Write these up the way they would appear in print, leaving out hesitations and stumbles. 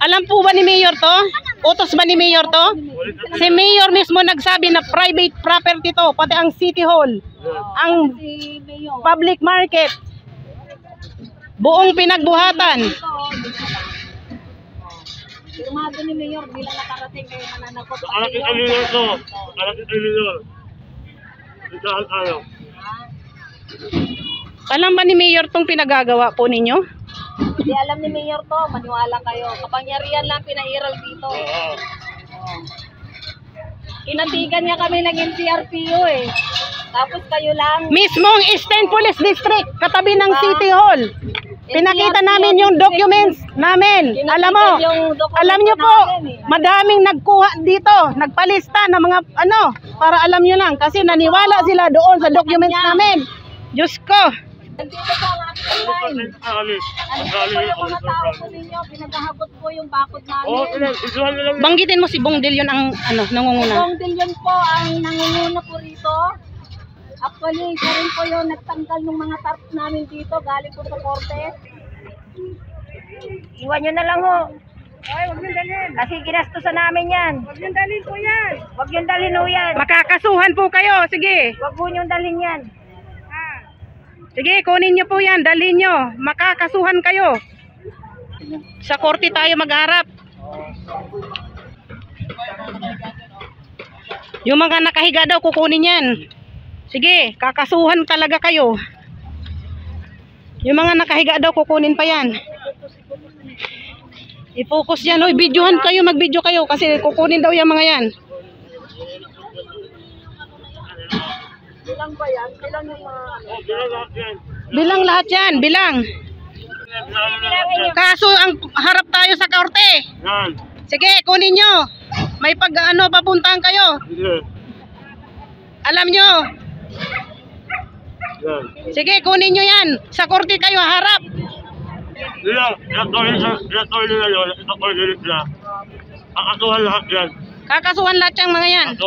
Alam po ba ni Mayor to? Utos ba ni Mayor to? Si Mayor mismo nagsabi na private property to, pati ang City Hall, ang public market, buong pinagbuhatan. Firmado ni Mayor bilang nakarating kayo mananakot. Anak ni Mayor to. Anak ni Mayor. Ikaw ano? Alam ba ni Mayor tong pinagagawa po ninyo? Hindi alam ni Mayor to, maniwala kayo. Kapangyarihan lang pinairal dito. Inatigan niya kami ng NCRPO eh. Tapos kayo lang. Mismong Eastern Police District, katabi ng City Hall. Pinakita namin yung documents namin. Alam nyo po, madaming nagkuha dito, nagpalista ng mga para alam nyo lang. Kasi naniwala sila doon sa documents namin. Diyos ko. Nandito po ang action line. Nandito po yung mga tao po ninyo. Pinaghahabot po yung bakod namin. Banggitin mo si Bong De Leon ang nangunguna. Bong De Leon po ang nangunguna po rito. Actually, siya rin po yung nagtanggal ng mga tarp namin dito. Galing po sa korte. Iwan nyo na lang ho. Ay, huwag nyo dalhin. Kasi ginastusan namin yan. Huwag nyo dalhin po yan. Huwag nyo dalhin ho yan. Makakasuhan po kayo. Sige. Huwag po nyo dalhin yan. Sige, kunin nyo po yan. Dalhin nyo. Makakasuhan kayo. Sa korte tayo magharap. Yung mga nakahiga daw, kukunin yan. Sige, kakasuhan talaga kayo. Yung mga nakahiga daw, kukunin pa yan. I-focus yan. Oy, videohan kayo, mag-video kayo. Kasi kukunin daw yung mga yan. Bilang ba yan? Bilang yung mga... Bilang lahat yan, bilang. Kaso ang harap tayo sa korte. Sige, kunin nyo. May papuntahan kayo. Alam nyo. Sige, kunin nyo yan. Sa korte kayo harap. Kakasuhan lahat yung mga yan.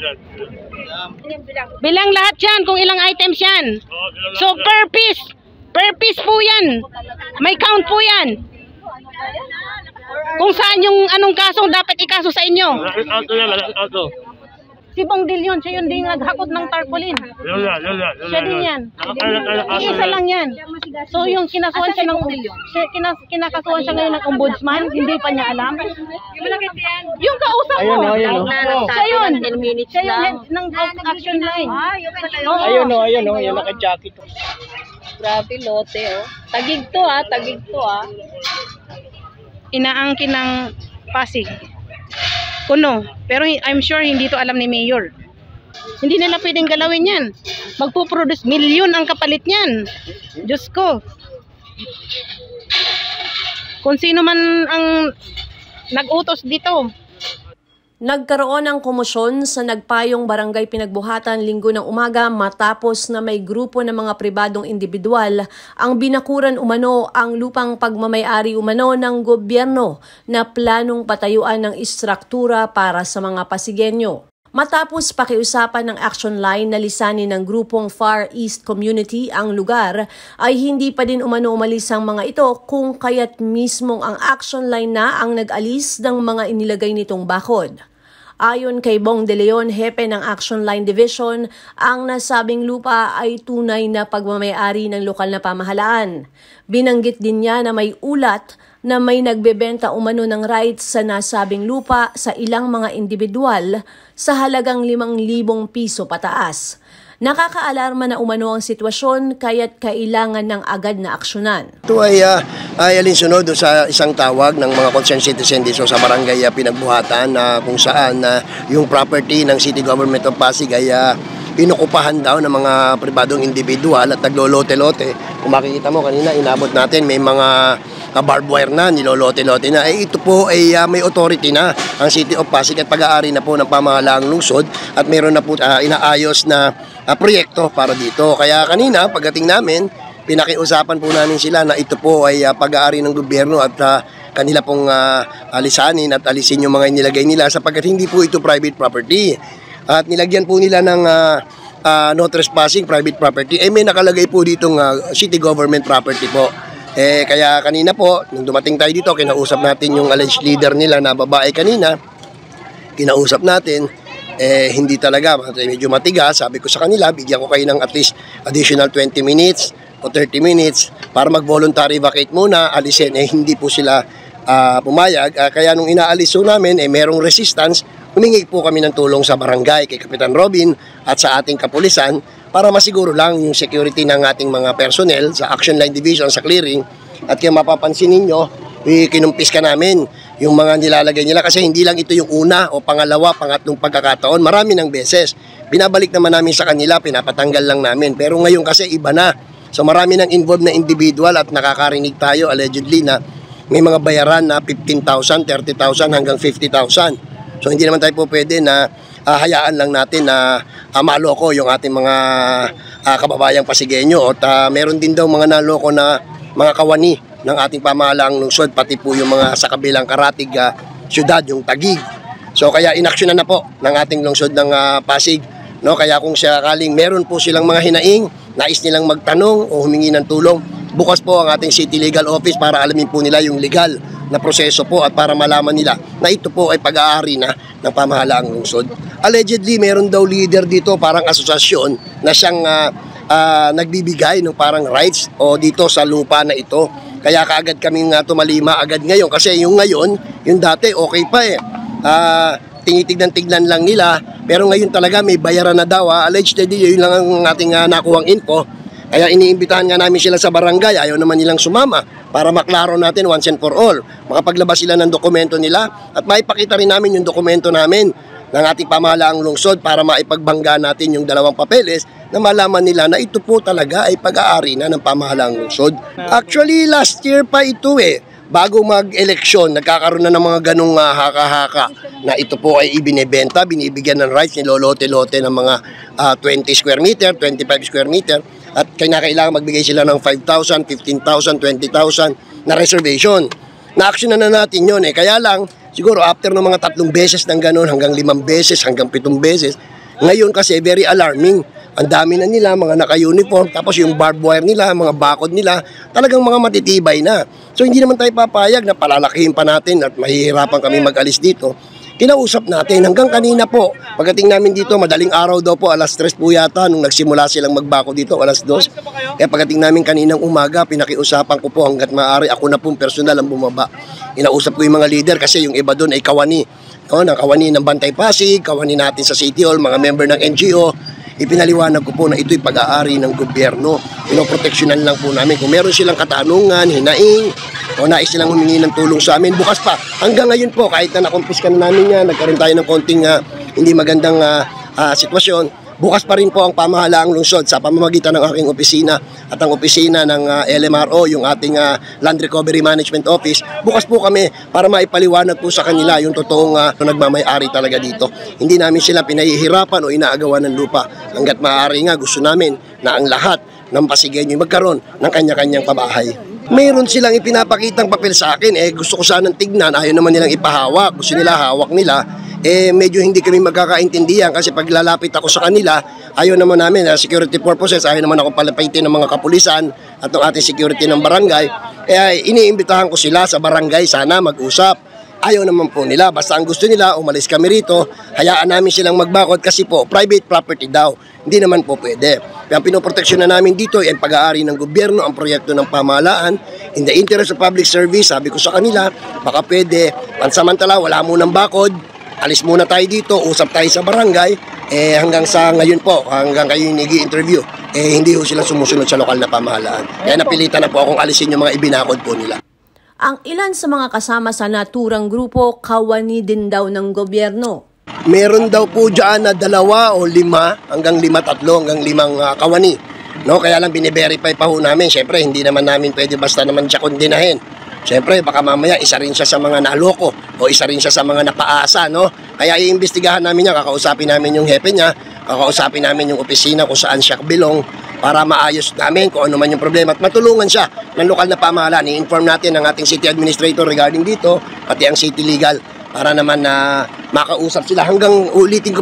Bilang lahat yan, kung ilang items yan. So per piece po yan. May count po yan. Kung saan yung anong kaso dapat ikaso sa inyo. Si Bong De Leon, siya yun din naghakot ng tarpaulin. Siya din yan. Isa lang yan. So yung kinasuhan siya ng kinakasuhan siya ngayon ng ombudsman, hindi pa niya alam. Yung kausap mo. Siya yun. Siya yung head ng action line. Ayun o, yung naka-jacket. Grabe lote oh. Tagig to ah. Inaangkin ng Pasig. Kuno. Pero I'm sure hindi to alam ni Mayor. Hindi nila pwedeng galawin yan. Magpo-produce milyon ang kapalit niyan. Diyos ko. Kung sino man ang nag-utos dito. Nagkaroon ng komosyon sa nagpayong barangay Pinagbuhatan Linggo ng umaga matapos na may grupo ng mga pribadong individual ang binakuran umano ang lupang pagmamayari umano ng gobyerno na planong patayuan ng istruktura para sa mga Pasigenyo. Matapos pakiusapan ng action line na lisanin ng grupong Far East Community ang lugar, ay hindi pa din umano umalis ang mga ito kung kaya't mismong ang action line na ang nag-alis ng mga inilagay nitong bakod. Ayon kay Bong De Leon, hepe ng Action Line Division, ang nasabing lupa ay tunay na pagmamayari ng lokal na pamahalaan. Binanggit din niya na may ulat na may nagbebenta umano ng rights sa nasabing lupa sa ilang mga individual sa halagang 5,000 piso pataas. Nakakaalarma na umano ang sitwasyon kaya't kailangan ng agad na aksyonan. Ito ay alinsunod sa isang tawag ng mga concerned citizen dito sa barangay Pinagbuhatan na kung saan yung property ng City Government of Pasig ay inukupahan daw ng mga pribadong individual at naglolote-lote. Kung makikita mo kanina, inabot natin may mga barbed wire na, nilolote-lote na. Ito po ay may authority na ang City of Pasig at pag-aari na po ng pamahalaang lungsod at meron na po inaayos na proyekto para dito. Kaya kanina, pagdating namin, pinakiusapan po namin sila na ito po ay pag-aari ng gobyerno at kanila pong alisanin at alisin yung mga inilagay nila sapagkat hindi po ito private property. At nilagyan po nila ng no trespassing private property. May nakalagay po ditong city government property po. Kaya kanina po, nung dumating tayo dito, kinausap natin yung alleged leader nila na babae kanina. Kinausap natin, hindi talaga, medyo matigas. Sabi ko sa kanila, bigyan ko kayo ng at least additional 20 minutes o 30 minutes para mag-voluntary vacate muna, alisin. Hindi po sila pumayag. Kaya nung inaalis po namin, merong resistance, humingi po kami ng tulong sa barangay, kay Kapitan Robin at sa ating kapulisan para masiguro lang yung security ng ating mga personnel sa Action Line Division, sa clearing. At kaya mapapansin ninyo, kinumpis ka namin yung mga nilalagay nila kasi hindi lang ito yung una o pangalawa, pangatlong pagkakataon, marami ng beses. Binabalik naman namin sa kanila, pinapatanggal lang namin. Pero ngayon kasi iba na. So marami ng involved na individual at nakakarinig tayo allegedly na may mga bayaran na 15,000, 30,000 hanggang 50,000. So hindi naman tayo po pwede na hayaan lang natin na maloko yung ating mga kababayang Pasigueño. At meron din daw mga naloko na mga kawani ng ating pamahalaang lungsod, pati po yung mga sa kabilang karatig syudad, yung Taguig. So kaya inaksyonan na po ng ating lungsod ng Pasig. No? Kaya kung sakaling meron po silang mga hinaing, nais nilang magtanong o humingi ng tulong, bukas po ang ating City Legal Office para alamin po nila yung legal na proseso po at para malaman nila na ito po ay pag-aari na ng pamahalaang lungsod. Allegedly, meron daw leader dito, parang asosasyon na siyang nagbibigay ng parang rights o dito sa lupa na ito. Kaya kaagad kaming tumalima agad ngayon kasi yung ngayon, yung dati okay pa tinitignan-tignan lang nila, pero ngayon talaga may bayaran na daw. Allegedly, yun lang ang ating nakuhang info. Kaya iniimbitahan nga namin sila sa barangay, ayaw naman nilang sumama para maklaro natin once and for all. Makapaglabas sila ng dokumento nila at maipakita rin namin yung dokumento namin ng ating pamahalaang lungsod para maipagbangga natin yung dalawang papeles na malaman nila na ito po talaga ay pag-aari na ng pamahalaang lungsod. Actually, last year pa ito bago mag-eleksyon, nagkakaroon na ng mga ganong haka-haka na ito po ay ibinebenta, binibigyan ng rights, nilolote-lote ng mga 20 square meter, 25 square meter, at kailangan magbigay sila ng 5,000, 15,000, 20,000 na reservation. Na-action na natin yun kaya lang, siguro after ng mga 3 beses ng ganon, hanggang 5 beses, hanggang 7 beses, ngayon kasi very alarming. Ang dami na nila, mga naka-uniform, tapos yung barbed wire nila, mga bakod nila, talagang mga matitibay na. So hindi naman tayo papayag na palalakihin pa natin at mahihirapan kami mag-alis dito. Kinausap natin hanggang kanina po. Pagdating namin dito, madaling araw daw po, alas 3 po yata, nung nagsimula silang magbako dito, alas 2. Kaya pagdating namin kaninang umaga, pinakiusapan ko po hanggat maaari, ako na pong personal ang bumaba. Inausap ko yung mga leader kasi yung iba doon ay kawani. Kawani ng Bantay Pasig, kawani natin sa City Hall, mga member ng NGO. Ipinaliwanag ko po na ito'y pag-aari ng gobyerno. Pinoproteksyonan lang po namin. Kung meron silang katanungan, hinaing, o nais silang humingi ng tulong sa amin, bukas pa. Hanggang ngayon po, kahit na nakumpiska na namin yan, nagkaroon tayo ng konting hindi magandang sitwasyon, bukas pa rin po ang pamahalaang lungsod sa pamamagitan ng aking opisina at ang opisina ng LMRO, yung ating Land Recovery Management Office. Bukas po kami para maipaliwanag po sa kanila yung totoong nagmamay-ari talaga dito. Hindi namin sila pinahihirapan o inaagawan ng lupa. Hanggat maaari nga, gusto namin na ang lahat ng Pasigueño magkaroon ng kanya-kanyang pabahay. Mayroon silang ipinapakitang papel sa akin, gusto ko sanang tignan, ayaw naman nilang ipahawak, gusto nila hawak nila, medyo hindi kami magkakaintindihan kasi pag lalapit ako sa kanila, ayaw naman namin, security purposes, ayaw naman ako palapitin ng mga kapulisan at ng ating security ng barangay, kaya iniimbitahan ko sila sa barangay, sana mag-usap. Ayaw naman po nila, basta ang gusto nila, umalis kami rito, hayaan namin silang magbakod kasi po, private property daw, hindi naman po pwede. Kaya ang pinoproteksyon na namin dito ay pag-aari ng gobyerno, ang proyekto ng pamahalaan, in the interest of public service. Sabi ko sa kanila, baka pwede, pansamantala, wala munang bakod, alis muna tayo dito, usap tayo sa barangay, hanggang sa ngayon po, hanggang kayo nag-i-interview, hindi ho sila sumusunod sa lokal na pamahalaan. Kaya napilitan na po akong alisin yung mga ibinakod po nila. Ang ilan sa mga kasama sa naturang grupo, kawani din daw ng gobyerno. Meron daw po dyan na 2 o 5, hanggang 5, 3, hanggang 5 kawani. No, kaya lang bine-verify pa ho namin. Siyempre, hindi naman namin pwede basta naman siya kondinahin. Siyempre, baka mamaya isa rin siya sa mga naloko o isa rin siya sa mga napaasa, no? Kaya iimbestigahan namin niya, kakausapin namin yung hepe niya, kakausapin namin yung opisina kung saan siya bilong para maayos namin kung ano man yung problema at matulungan siya ng lokal na pamahalaan. I-inform natin ang ating city administrator regarding dito, pati ang city legal para naman na makausap sila hanggang ulitin ko po.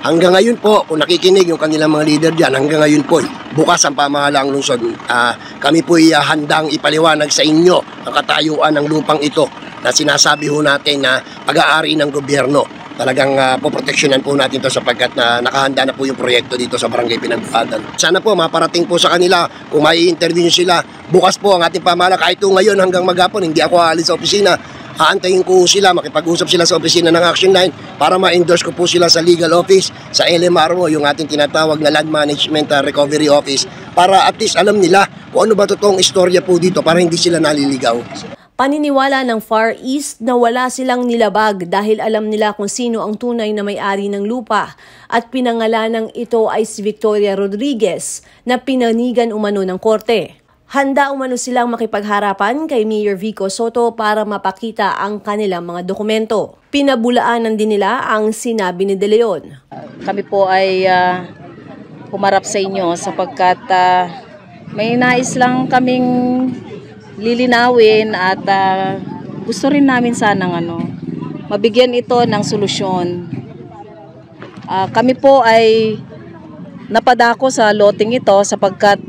Hanggang ngayon po, kung nakikinig yung kanilang mga leader dyan, hanggang ngayon po, bukas ang pamahalaang lungsod. Kami po handang ipaliwanag sa inyo ang katayuan ng lupang ito na sinasabi ho natin na pag-aari ng gobyerno. Talagang poproteksyonan po natin ito sapagkat nakahanda na po yung proyekto dito sa Barangay Pinagbuhatan. Sana po maparating po sa kanila kung may interview sila. Bukas po ang ating pamahala kahit ngayon hanggang maghapon, hindi ako aalis sa opisina. Aantayin ko sila, makipag-usap sila sa opisina ng Action Line para ma-endorse ko po sila sa legal office, sa LMRO, yung ating tinatawag na Land Management Recovery Office, para at least alam nila kung ano ba totoong istorya po dito para hindi sila naliligaw. Paniniwala ng Far East na wala silang nilabag dahil alam nila kung sino ang tunay na may-ari ng lupa at pinangalanang ito ay si Victoria Rodriguez na pinanigan umano ng korte. Handa umano silang makipagharapan kay Mayor Vico Soto para mapakita ang kanilang mga dokumento. Pinabulaanan din nila ang sinabi ni De Leon. Kami po ay humarap sa inyo sapagkat may nais lang kaming lilinawin at gusto rin namin sanang mabigyan ito ng solusyon. Kami po ay napadako sa loting ito sapagkat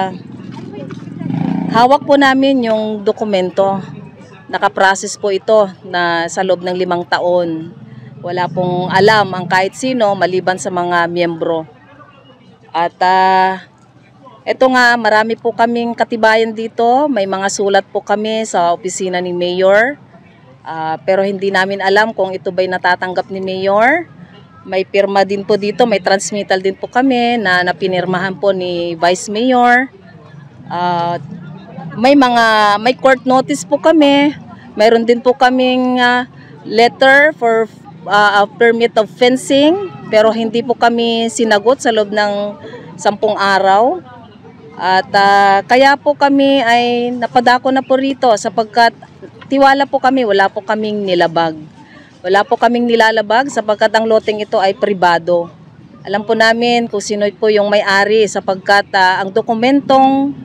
hawak po namin yung dokumento. Nakaprocess po ito na sa loob ng 5 taon. Wala pong alam ang kahit sino maliban sa mga miyembro. At ito nga, marami po kaming katibayan dito. May mga sulat po kami sa opisina ni Mayor. Pero hindi namin alam kung ito ba'y natatanggap ni Mayor. May pirma din po dito, may transmittal din po kami na napinirmahan po ni Vice Mayor. May court notice po kami. Mayroon din po kaming letter for permit of fencing. Pero hindi po kami sinagot sa loob ng 10 araw. At kaya po kami ay napadako na po rito sapagkat tiwala po kami, wala po kaming nilabag. Wala po kaming nilalabag sapagkat ang loteng ito ay pribado. Alam po namin kung sino po yung may-ari sapagkat ang dokumentong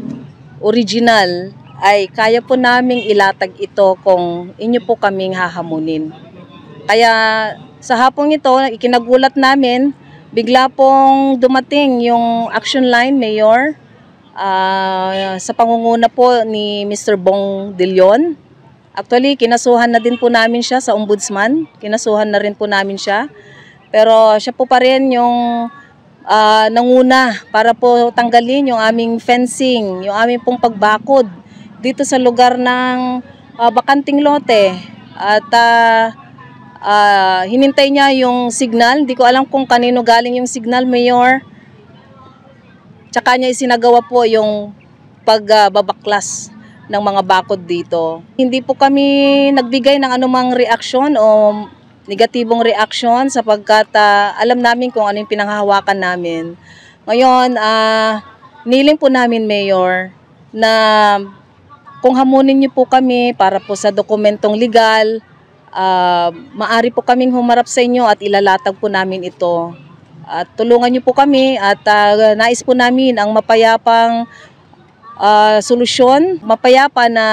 original ay kaya po naming ilatag ito kung inyo po kaming hahamunin. Kaya sa hapong ito, ikinagulat namin, bigla pong dumating yung Action Line, Mayor, sa pangunguna po ni Mr. Bong De Leon. Actually, kinasuhan na din po namin siya sa Ombudsman. Kinasuhan na rin po namin siya. Pero siya po pa rin yung nanguna para po tanggalin yung aming fencing, yung aming pong pagbakod dito sa lugar ng bakanting lote. At hinintay niya yung signal. Hindi ko alam kung kanino galing yung signal, Mayor. Tsaka niya isinagawa po yung pagbabaklas ng mga bakod dito. Hindi po kami nagbigay ng anumang reaksyon o negatibong reaksyon sapagkat alam namin kung ano yung pinanghahawakan namin. Ngayon, niling po namin, Mayor, na kung hamunin niyo po kami para po sa dokumentong legal, maari po kaming humarap sa inyo at ilalatag po namin ito. At tulungan niyo po kami at nais po namin ang mapayapang solusyon, mapayapa na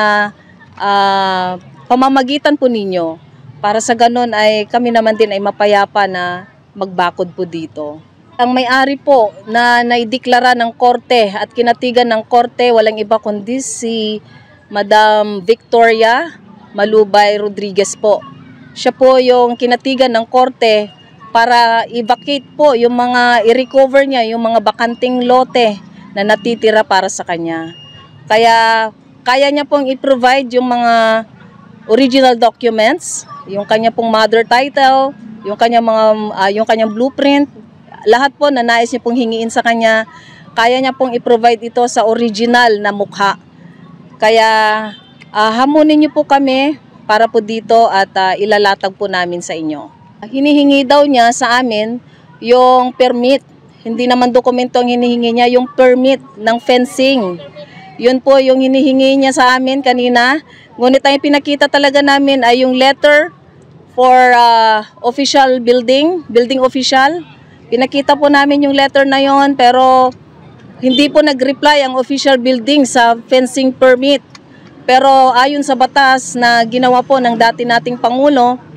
pamamagitan po ninyo para sa ganon ay kami naman din ay mapayapa na magbakod po dito. Ang may-ari po na naideklara ng korte at kinatigan ng korte walang iba kundi si Madam Victoria Malubay Rodriguez po. Siya po yung kinatigan ng korte para i-vacate po yung mga i-recover niya, yung mga bakanting lote na natitira para sa kanya. Kaya kaya niya pong i-provide yung mga original documents, yung kanya pong mother title, yung kanyang blueprint, lahat po na nais niya pong hingiin sa kanya, kaya niya pong i-provide ito sa original na mukha. Kaya hamunin niyo po kami para po dito at ilalatag po namin sa inyo. Hinihingi daw niya sa amin yung permit. Hindi naman dokumento ang hinihingi niya, yung permit ng fencing. Yun po yung hinihingi niya sa amin kanina. Ngunit ang pinakita talaga namin ay yung letter for official building official. Pinakita po namin yung letter na yon pero hindi po nag-reply ang official building sa fencing permit. Pero ayon sa batas na ginawa po ng dati nating Pangulo,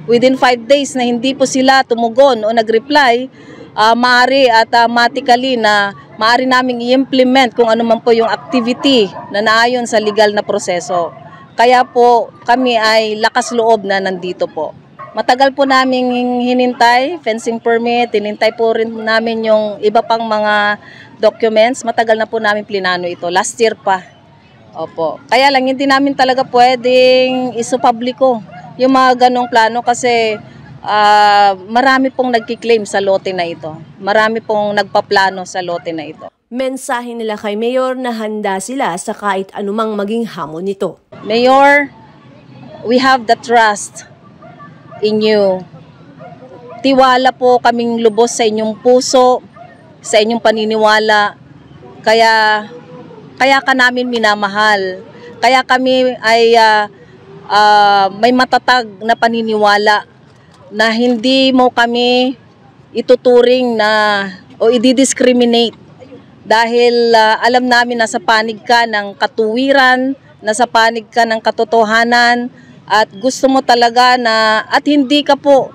within 5 days na hindi po sila tumugon o nag-reply, maaari at automatically na maaari naming i-implement kung ano man po yung activity na naayon sa legal na proseso. Kaya po kami ay lakas loob na nandito po. Matagal po namin hinintay, fencing permit, hinintay po rin namin yung iba pang mga documents. Matagal na po namin plinano ito, last year pa. Opo. Kaya lang hindi namin talaga pwedeng isupubliko yung mga ganong plano kasi marami pong nagkiklaim sa lote na ito. Marami pong nagpaplano sa lote na ito. Mensahe nila kay Mayor na handa sila sa kahit anumang maging hamon nito. Mayor, we have the trust in you. Tiwala po kaming lubos sa inyong puso, sa inyong paniniwala. Kaya ka namin minamahal. Kaya kami ay may matatag na paniniwala na hindi mo kami ituturing na o i-discriminate dahil alam namin na sa panig ka ng katuwiran, nasa panig ka ng katotohanan at gusto mo talaga na at hindi ka po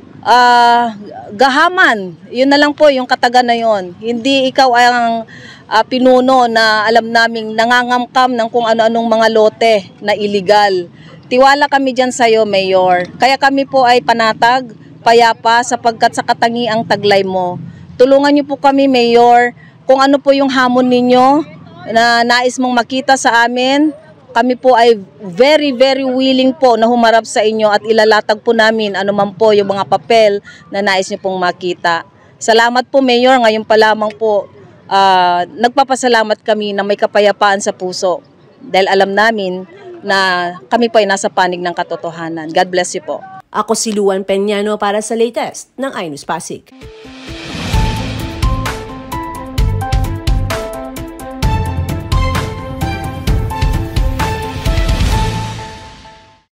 gahaman. Yun na lang po yung kataga na yun. Hindi ikaw ang pinuno na alam naming nangangamkam ng kung ano-anong mga lote na illegal. Tiwala kami dyan sa'yo, Mayor. Kaya kami po ay panatag, payapa sapagkat sa katangiang taglay mo. Tulungan niyo po kami, Mayor, kung ano po yung hamon ninyo na nais mong makita sa amin. Kami po ay very, very willing po na humarap sa inyo at ilalatag po namin anuman po yung mga papel na nais niyo pong makita. Salamat po, Mayor. Ngayon pa lamang po, nagpapasalamat kami na may kapayapaan sa puso dahil alam namin na kami po ay nasa panig ng katotohanan. God bless you po. Ako si Luan Peñano para sa latest ng iNews Pasig.